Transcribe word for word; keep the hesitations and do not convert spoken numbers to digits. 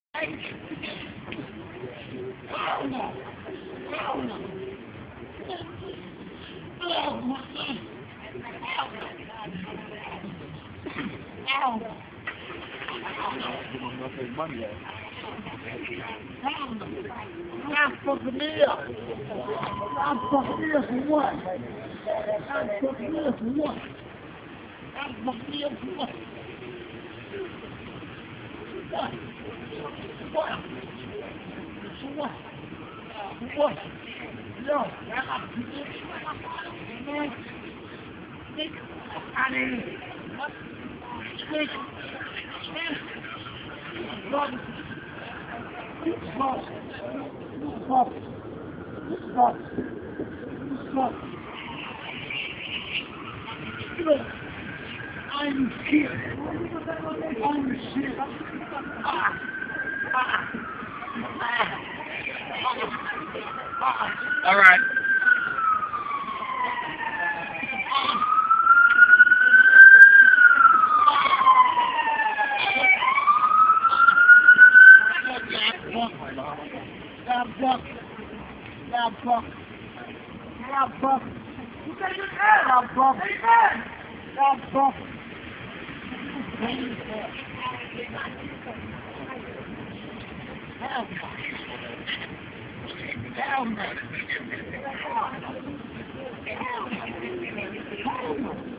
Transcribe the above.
Monday. I'm fucking me up. I'm fucking me up for what? I'm fucking me up for what? I'm fucking me up for what? What? What? For what? For what? Yo, I got to do this. Man, stick out of here. Stick. Stick. Stop. Stop. Stop. Stop. Stop. Look, I'm here. I'm here. Ah. Ah. Ah. All right. Stop, Buck. Stop, Buck. Stop, Buck. You got your head. Stop, Buck. Stop, Buck. Hell no. Hell no. Hell no. Hell no.